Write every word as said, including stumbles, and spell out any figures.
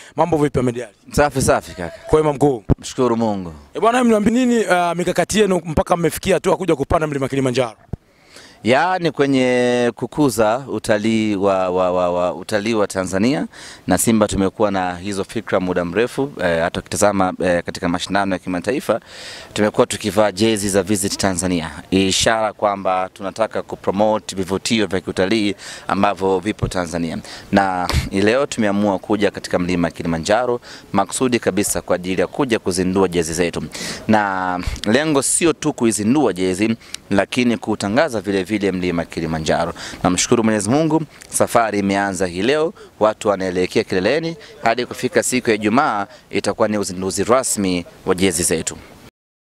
Mambo vipi Mediali? Safi safi kaka. Kwema mkuu. Mshukuru Mungu. Eh bwana, mniambie nini uh, mikakati yenu mpaka mmefikia tu kuja kupanda mlima Kilimanjaro? Yaani kwenye kukuza utalii wa, wa, wa, wa utalii wa Tanzania, na Simba tumekuwa na hizo fikra muda mrefu. E, hata ukitazama e, katika mashindano ya kimataifa tumekuwa tukivaa jezi za Visit Tanzania, ishara kwamba tunataka kupromote vivutio vya kiutalii ambavyo vipo Tanzania. Na leo tumeamua kuja katika mlima Kilimanjaro maksudi kabisa kwa ajili ya kuja kuzindua jezi zetu, na lengo sio tu kuizindua jezi lakini kutangaza vile vile mlima Kilimanjaro. Namshukuru Mwenyezi Mungu, safari imeanza hii leo, watu wanaelekea kileleni, hadi kufika siku ya Ijumaa itakuwa ni uzinduzi rasmi wa jezi zetu.